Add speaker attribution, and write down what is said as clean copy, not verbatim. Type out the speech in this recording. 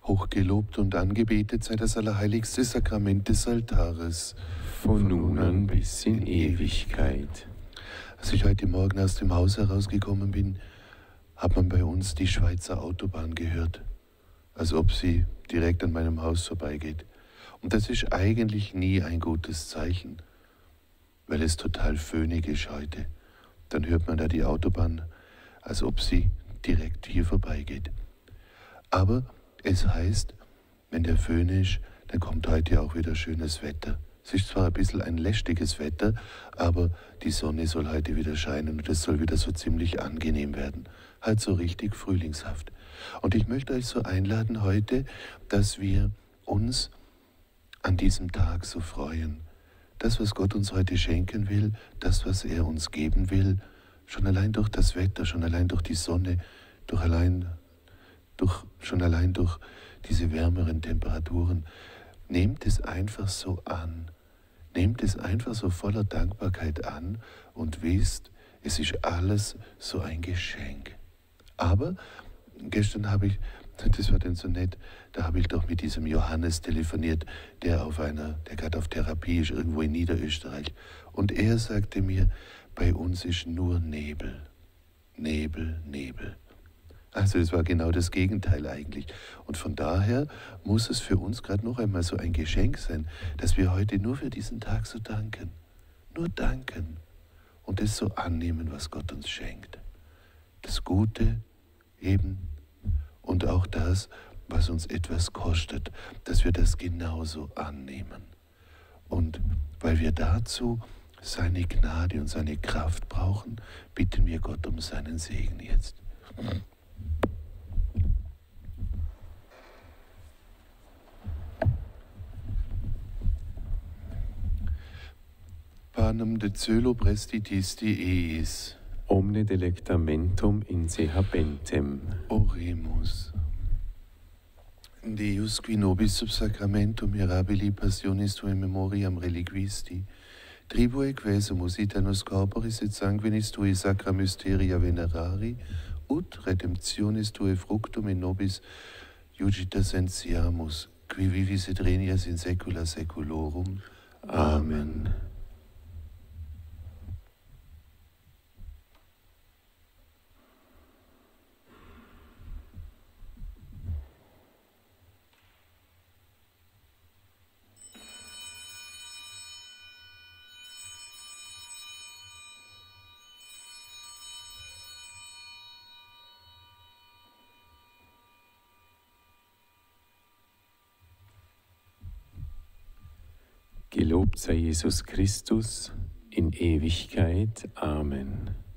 Speaker 1: Hochgelobt und angebetet sei das allerheiligste Sakrament des Altares,
Speaker 2: von nun an bis in Ewigkeit.
Speaker 1: Als ich heute Morgen aus dem Haus herausgekommen bin, hat man bei uns die Schweizer Autobahn gehört, als ob sie direkt an meinem Haus vorbeigeht. Und das ist eigentlich nie ein gutes Zeichen, weil es total föhnig ist heute. Dann hört man da die Autobahn, als ob sie direkt hier vorbeigeht. Aber es heißt, wenn der Föhn ist, dann kommt heute auch wieder schönes Wetter. Es ist zwar ein bisschen ein lästiges Wetter, aber die Sonne soll heute wieder scheinen und es soll wieder so ziemlich angenehm werden. Halt so richtig frühlingshaft. Und ich möchte euch so einladen heute, dass wir uns an diesem Tag so freuen. Das, was Gott uns heute schenken will, das, was er uns geben will, schon allein durch das Wetter, schon allein durch die Sonne, schon allein durch diese wärmeren Temperaturen. Nehmt es einfach so an. Nehmt es einfach so voller Dankbarkeit an und wisst, es ist alles so ein Geschenk. Aber gestern das war dann so nett, da habe ich doch mit diesem Johannes telefoniert, der gerade auf Therapie ist, irgendwo in Niederösterreich. Und er sagte mir, bei uns ist nur Nebel. Nebel, Nebel. Also es war genau das Gegenteil eigentlich. Und von daher muss es für uns gerade noch einmal so ein Geschenk sein, dass wir heute nur für diesen Tag so danken. Nur danken und es so annehmen, was Gott uns schenkt. Das Gute eben und auch das, was uns etwas kostet, dass wir das genauso annehmen. Und weil wir dazu seine Gnade und seine Kraft brauchen, bitten wir Gott um seinen Segen jetzt. Panem de cœlo prestitisti eis.
Speaker 2: Omne delectamentum in se habentem.
Speaker 1: Oremus. Deus qui nobis sub sacramentum mirabili passionis tuae memoriam reliquisti, tribue quesumus itanus corporis et sanguinis tui sacra mysteria venerari, ut redemptionis tuae fructum in nobis iugita sentiamus, qui vivis et regnias in saecula saeculorum. Amen.
Speaker 2: Gelobt sei Jesus Christus in Ewigkeit. Amen.